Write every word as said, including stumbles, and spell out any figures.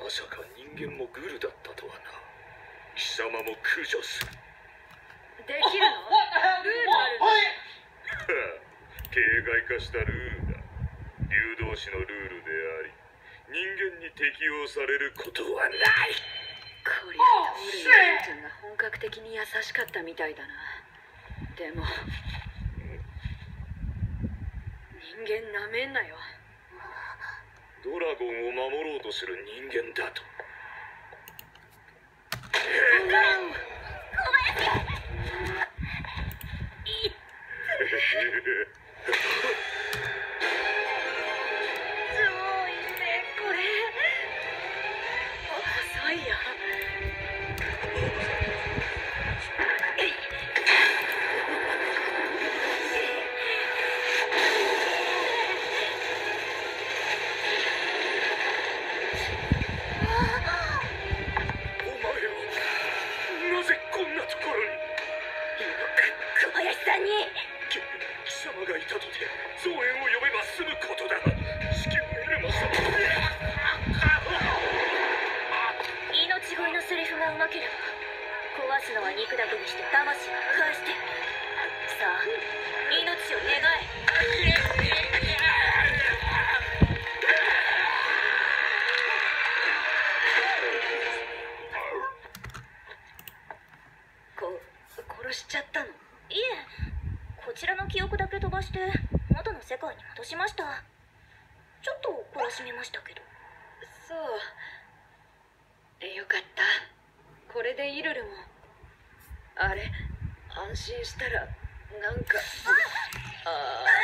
さか人間もグルだったとはな。貴様も駆除する。 できるの？ルールあるの？ 形骸化したルールだ。流動詞のルールであり、人間に適用されることはない。 こりゃトールの父ちゃんが本格的に優しかったみたいだな。でも人間なめんなよ。 ドラゴンを守ろうとする人間だと。 殺しちゃったの？いえ、こちらの記憶だけ飛ばして元の世界に戻しました。ちょっと懲らしめましたけど。 そう。よかった。これでイルルも。あれ、安心したらなんかああ